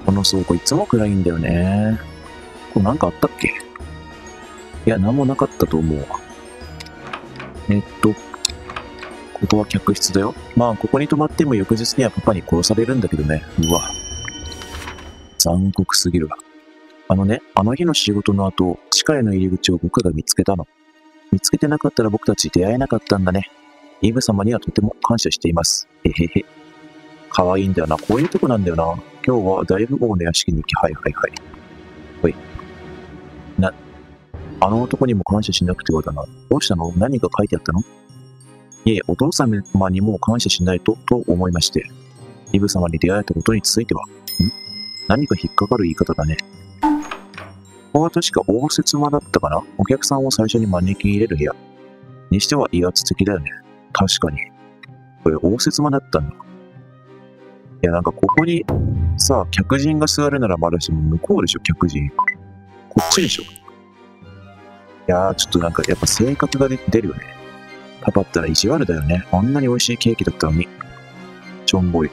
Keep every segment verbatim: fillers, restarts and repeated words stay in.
この倉庫いつも暗いんだよね。これなんかあったっけ？いや、なんもなかったと思うわ。えっと、ここは客室だよ。まあ、ここに泊まっても翌日にはパパに殺されるんだけどね。うわ。残酷すぎるわ。あのね、あの日の仕事の後、地下への入り口を僕が見つけたの。見つけてなかったら僕たち出会えなかったんだね。イブ様にはとても感謝しています。えへへ。かわいいんだよな。こういうとこなんだよな。今日は大富豪の屋敷に行き、はいはいはい。ほい。な、あの男にも感謝しなくてはだな。どうしたの？何が書いてあったの？いえ、お父様にも感謝しないと、と思いまして。イブ様に出会えたことについては、ん？何か引っかかる言い方だね。ここは確か応接間だったかな？お客さんを最初に招き入れる部屋。にしては威圧的だよね。確かに。これ応接間だったんだ。いや、なんかここに、さあ、客人が座るならまだしも向こうでしょ、客人。こっちでしょ。いやー、ちょっとなんかやっぱ性格が出るよね。パパったら意地悪だよね。あんなに美味しいケーキだったのに。ちょんぼい。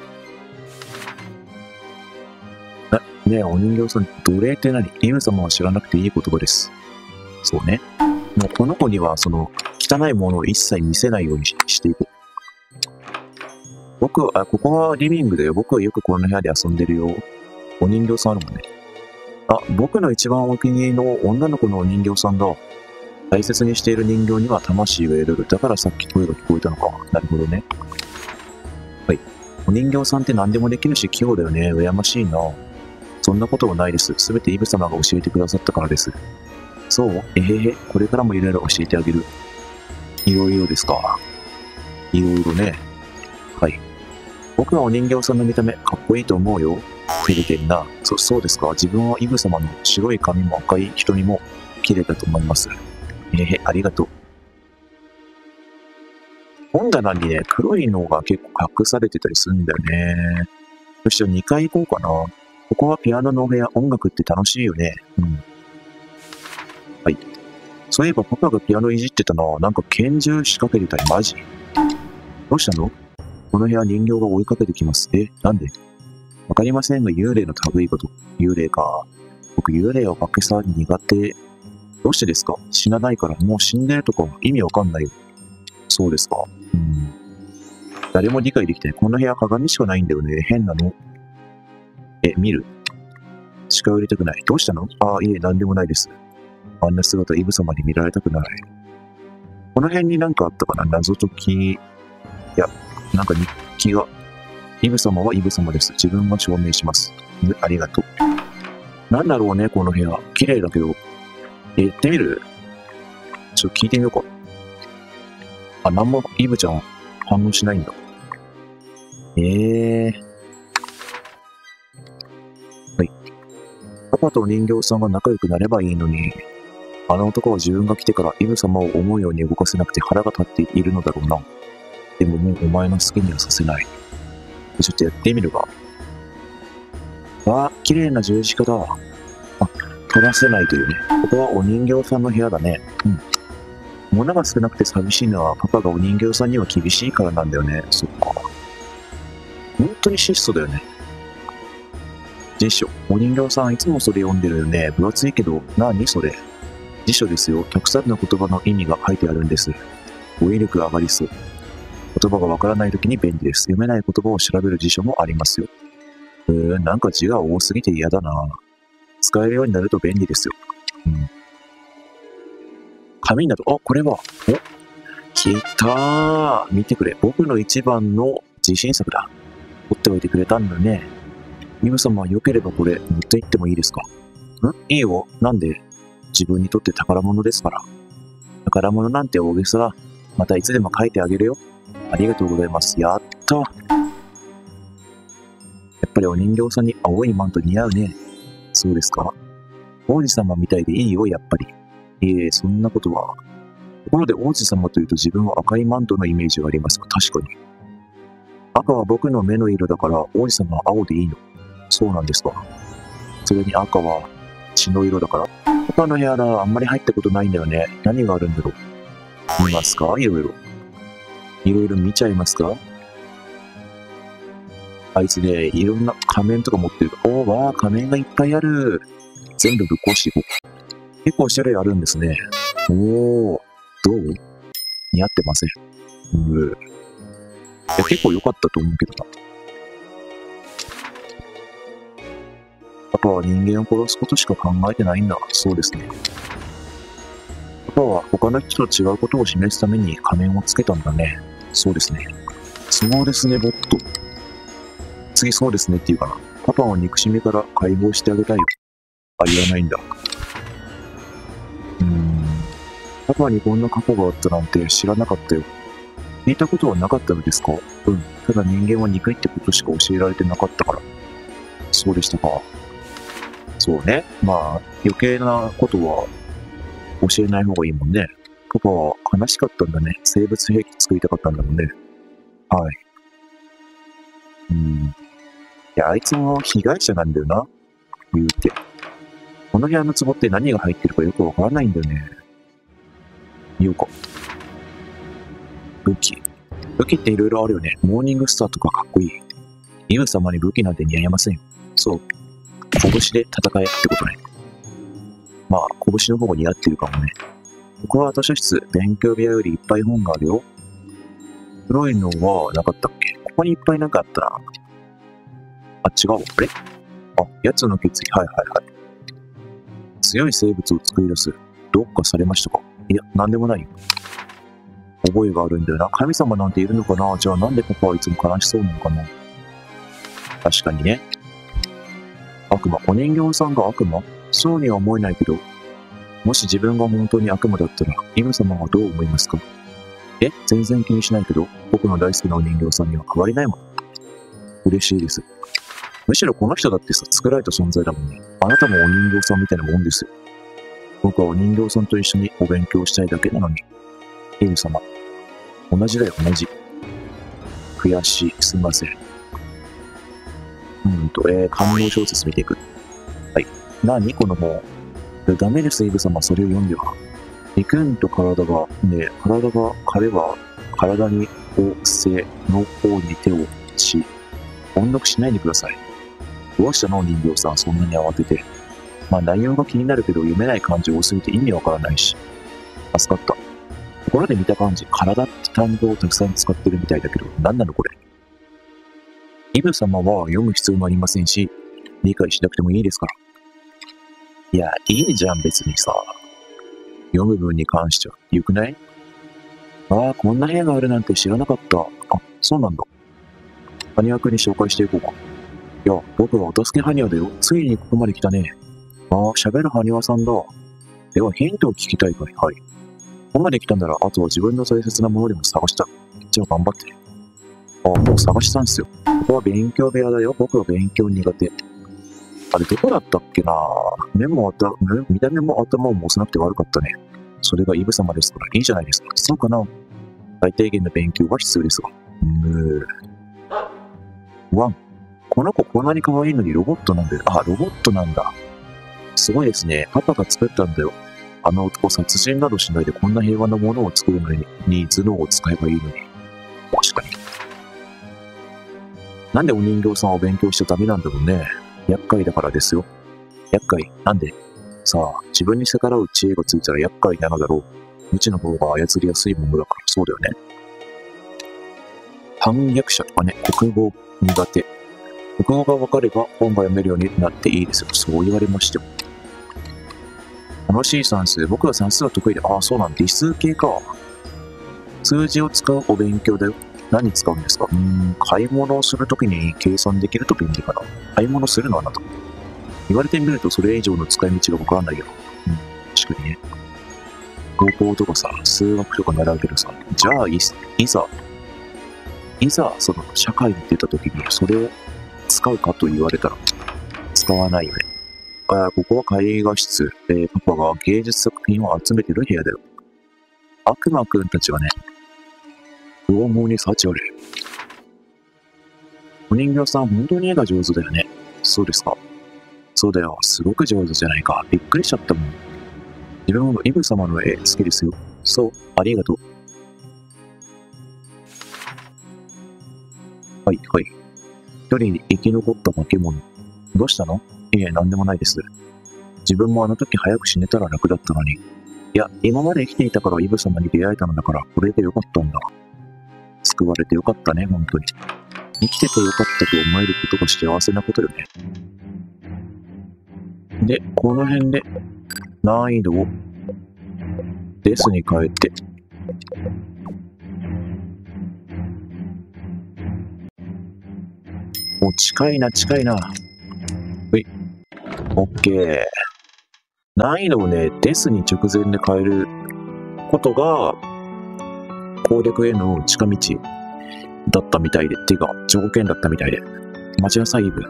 え、ねえ、お人形さん、奴隷って何？イブ様は知らなくていい言葉です。そうね。もうこの子には、その、汚いものを一切見せないように し, していこう。僕は、あ、ここはリビングだよ。僕はよくこの部屋で遊んでるよ。お人形さんあるもんね。あ、僕の一番お気に入りの女の子のお人形さんだ。大切にしている人形には魂が宿る。だからさっき声が聞こえたのか。なるほどね。はい。お人形さんって何でもできるし器用だよね。羨ましいな。そんなことはないです。すべてイブ様が教えてくださったからです。そう？えへへ。これからもいろいろ教えてあげる。いろいろですか。いろいろね。はい。僕はお人形さんの見た目、かっこいいと思うよ。照れてんな。そ、そうですか。自分はイブ様の白い髪も赤い瞳も綺麗だと思います。えへ、ありがとう。本棚にね、黒いのが結構隠されてたりするんだよね。よし、じゃあにかい行こうかな。ここはピアノのお部屋、音楽って楽しいよね。うん。はい。そういえばパパがピアノいじってたな。なんか拳銃仕掛けてたり、マジ？どうしたの？この部屋人形が追いかけてきます。え、なんで？わかりませんが、幽霊の類いこと。幽霊か。僕、幽霊を化けさ苦手。どうしてですか？死なないから。もう死んでるとか意味わかんないよ。そうですか。うん。誰も理解できてない。この部屋鏡しかないんだよね。変なの。え、見る？近寄りたくない。どうしたの？ああ、いえ、なんでもないです。あんな姿、イブ様に見られたくない。この辺になんかあったかな？謎解き。いや、なんか日記が。イブ様はイブ様です。自分が証明します。ありがとう。なんだろうね、この部屋。綺麗だけど。え、行ってみる？ちょっと聞いてみようか。あ、なんもイブちゃん反応しないんだ。ええー。はい。パパとお人形さんが仲良くなればいいのに。あの男は自分が来てからイブ様を思うように動かせなくて腹が立っているのだろうな。でももうお前の好きにはさせない。ちょっとやってみるか。わあ、綺麗な十字架だ。あ、取らせないというね。ここはお人形さんの部屋だね。うん。物が少なくて寂しいのはパパがお人形さんには厳しいからなんだよね。そっか。本当に質素だよね。辞書。お人形さんいつもそれ読んでるよね。分厚いけど、なにそれ。辞書ですよ。たくさんの言葉の意味が書いてあるんです。語彙力が上がりそう。言葉がわからないときに便利です。読めない言葉を調べる辞書もありますよ。うーん、なんか字が多すぎて嫌だな。使えるようになると便利ですよ。うん。紙など、あ、これは、お、来たー。見てくれ。僕の一番の自信作だ。取っておいてくれたんだね。イブ様は良ければこれ、持って行ってもいいですか？ん？いいよ。なんで？自分にとって宝物ですから。宝物なんて大げさだ。またいつでも書いてあげるよ。ありがとうございます。やったー。やっぱりお人形さんに青いマント似合うね。そうですか？王子様みたいでいいよ、やっぱり。いえ、そんなことは。ところで王子様というと自分は赤いマントのイメージがありますが、確かに。赤は僕の目の色だから王子様は青でいいの。そうなんですか。それに赤は血の色だから。パパの部屋だ、あんまり入ったことないんだよね。何があるんだろう。見ますか？いろいろ。いろいろ見ちゃいますか？ あいつね、いろんな仮面とか持ってる。おー、わー、仮面がいっぱいある。全部ぶっ壊していこう。結構種類あるんですね。おー、どう似合ってません。うー。いや、結構良かったと思うけどな。パパは人間を殺すことしか考えてないんだ。そうですね。パパは他の人と違うことを示すために仮面をつけたんだね。そうですね。そうですね、ボット。次そうですねって言うかな。パパを憎しみから解放してあげたいよ。あ、言わないんだ。うーん。パパにこんな過去があったなんて知らなかったよ。聞いたことはなかったのですか？うん。ただ人間は憎いってことしか教えられてなかったから。そうでしたか。そうね。まあ、余計なことは教えない方がいいもんね。パパは悲しかったんだね。生物兵器作りたかったんだもんね。はい。うーん。いや、あいつも被害者なんだよな。言うて。この部屋の壺って何が入ってるかよくわからないんだよね。言うか。武器。武器って色々あるよね。モーニングスターとかかっこいい。イブ様に武器なんて似合いませんよ。そう。拳で戦えってことね。まあ、拳の方が似合ってるかもね。ここは図書室、勉強部屋よりいっぱい本があるよ。黒いのはなかったっけ？ここにいっぱいなんかあったな。あ、違うわ。あれ？あ、奴の決意。はいはいはい。強い生物を作り出す。どうかされましたか？いや、なんでもないよ。覚えがあるんだよな。神様なんているのかな？じゃあなんでパパはいつも悲しそうなのかな？確かにね。悪魔。お人形さんが悪魔？そうには思えないけど、もし自分が本当に悪魔だったら、イム様はどう思いますか？え？全然気にしないけど、僕の大好きなお人形さんには変わりないもん。嬉しいです。むしろこの人だってさ、作られた存在だもんね。あなたもお人形さんみたいなもんですよ。僕はお人形さんと一緒にお勉強したいだけなのに。イム様。同じだよ、同じ。悔しい。すみません。うーんと、えー、官能小説見ていく。はい。なにこの本。ダメです、イブ様。それを読んでは。肉んと体が、ね、体が、彼は、体に、お、せ、の方に手をし、音読しないでください。どうしたの、人形さん、そんなに慌てて。まあ、内容が気になるけど、読めない漢字多すぎて意味わからないし。助かった。ところで見た感じ、体って単語をたくさん使ってるみたいだけど、何なのこれ。イブ様は読む必要もありませんし、理解しなくてもいいですから。いや、いいじゃん、別にさ。読む分に関しては。よくない？ああ、こんな部屋があるなんて知らなかった。あ、そうなんだ。ハニワ君に紹介していこうか。いや、僕はお助けハニワだよ。ついにここまで来たね。ああ、喋るハニワさんだ。では、ヒントを聞きたいかい？はい。ここまで来たんなら、あとは自分の大切なものでも探した。じゃあ頑張って。ああ、もう探したんすよ。ここは勉強部屋だよ。僕は勉強苦手。あれ、どこだったっけな？目も頭、見た目も頭も幼くて悪かったね。それがイブ様ですからいいじゃないですか。そうかな？最低限の勉強は必要ですが。むー。ワン。この子こんなに可愛いのにロボットなんだよ。あ、ロボットなんだ。すごいですね。パパが作ったんだよ。あの男殺人などしないでこんな平和なものを作るのに、に頭脳を使えばいいのに。確かに。なんでお人形さんを勉強しちゃダメなんだろうね。厄介だからですよ。厄介？なんで？さあ、自分に逆らう知恵がついたら厄介なのだろう。無知の方が操りやすいものだから、そうだよね。反逆者とかね、国語苦手。国語が分かれば本が読めるようになっていいですよ。そう言われましても。楽しい算数。僕は算数は得意で、ああ、そうなんだ。理数系か。数字を使うお勉強だよ。何使うんですか？うーん、買い物をするときに計算できると便利かな。買い物するのはなと。言われてみるとそれ以上の使い道がわからないよ。うん、確かにね。高校とかさ、数学とか習うけどさ、じゃあい、いざ、いざ、その、社会に出たときにそれを使うかと言われたら、使わないよね。あ、ここは絵画室、えー、パパが芸術作品を集めてる部屋だよ。悪魔くんたちはね、拷問に幸あれ。お人形さん、本当に絵が上手だよね。そうですか。そうだよ。すごく上手じゃないか。びっくりしちゃったもん。自分もイブ様の絵好きですよ。そう、ありがとう。はい、はい。 一人生き残った化け物。どうしたの？いえ、なんでもないです。自分もあの時早く死ねたら楽だったのに。いや、今まで生きていたからイブ様に出会えたのだから、これでよかったんだ。救われてよかったね、本当に。生きててよかったと思えることが幸せなことよね。で、この辺で難易度をデスに変えて、お、近いな、近いな。ほい。オッケー。難易度をね、デスに直前で変えることが、攻略への近道だったみたいで、っていうか、条件だったみたいで。待ちなさい、イブ。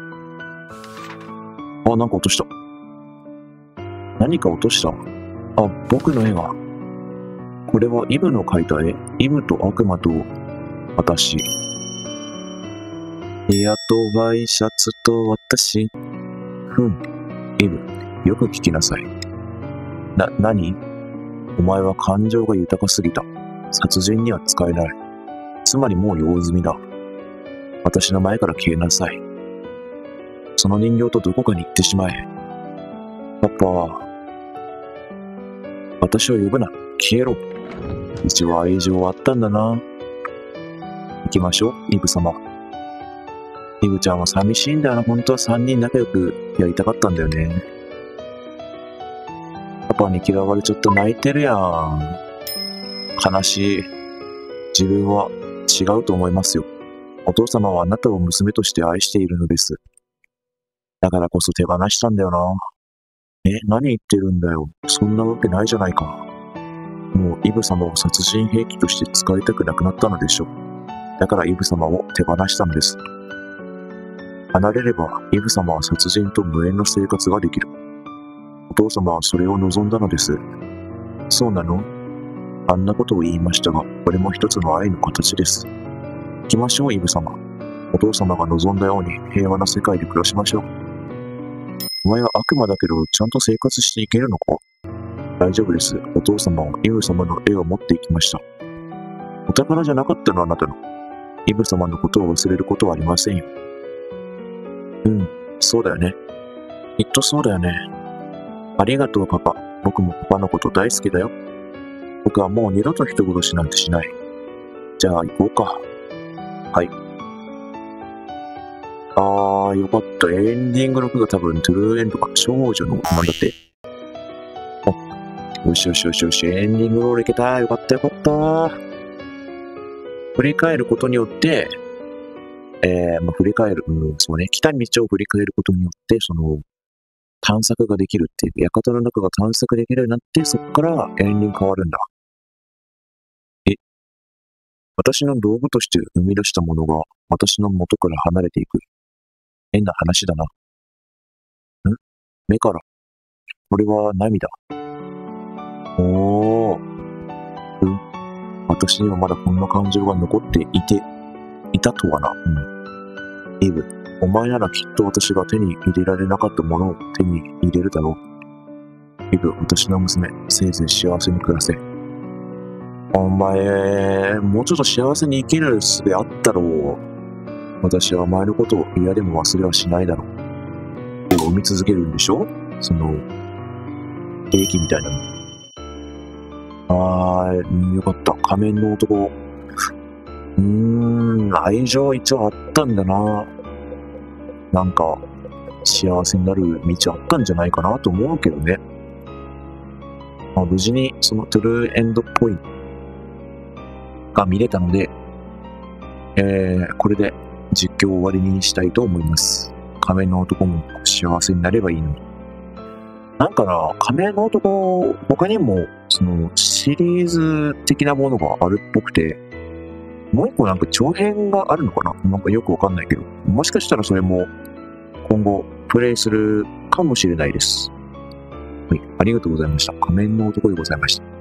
あ、なんか落とした。何か落とした。あ、僕の絵が。これはイブの描いた絵。イブと悪魔と私。エアとワイシャツと私。ふん。イブ、よく聞きなさい。な、何？お前は感情が豊かすぎた。殺人には使えない。つまりもう用済みだ。私の前から消えなさい。その人形とどこかに行ってしまえ。パパ。私を呼ぶな。消えろ。一応愛情はあったんだな。行きましょう、イブ様。イブちゃんは寂しいんだよな。本当は三人仲良くやりたかったんだよね。パパに嫌われちゃって泣いてるやん。悲しい。自分は違うと思いますよ。お父様はあなたを娘として愛しているのです。だからこそ手放したんだよな。え、何言ってるんだよ。そんなわけないじゃないか。もうイブ様を殺人兵器として使いたくなくなったのでしょう。だからイブ様を手放したのです。離れればイブ様は殺人と無縁の生活ができる。お父様はそれを望んだのです。そうなの？あんなことを言いましたが、これも一つの愛の形です。行きましょう、イブ様。お父様が望んだように平和な世界で暮らしましょう。お前は悪魔だけど、ちゃんと生活していけるのか？大丈夫です。お父様はイブ様の絵を持っていきました。お宝じゃなかったのあなたの。イブ様のことを忘れることはありませんよ。うん、そうだよね。きっとそうだよね。ありがとう、パパ。僕もパパのこと大好きだよ。僕はもう二度と人殺しなんてしない。じゃあ行こうか。はい。あー、よかった。エンディングの句が多分トゥルーエンドか。少女のなんだって。あ、よしよしよしよし。エンディングロールいけた。よかったよかった。振り返ることによって、えー、まあ、振り返る、うん、そうね。来た道を振り返ることによって、その、探索ができるっていう、館の中が探索できるようになって、そこからエンディング変わるんだ。え、私の道具として生み出したものが、私の元から離れていく。変な話だな。ん？目から。これは涙。おー。うん。私にはまだこんな感情が残っていて、いたとはな。うん。イブ。お前ならきっと私が手に入れられなかったものを手に入れるだろう。イブ、私の娘、せいぜい幸せに暮らせ。お前、もうちょっと幸せに生きる術あったろう。私はお前のことを嫌でも忘れはしないだろう。でも見続けるんでしょ？その、兵器みたいなの。あー、よかった。仮面の男。うーん、愛情一応あったんだな。なんか、幸せになる道あったんじゃないかなと思うけどね。まあ、無事にそのトゥルーエンドっぽいが見れたので、えー、これで実況を終わりにしたいと思います。仮面の男も幸せになればいいのに。なんかな、仮面の男、他にもそのシリーズ的なものがあるっぽくて、もう一個なんか長編があるのかな？なんかよくわかんないけど、もしかしたらそれも今後プレイするかもしれないです。はい、ありがとうございました。仮面の男でございました。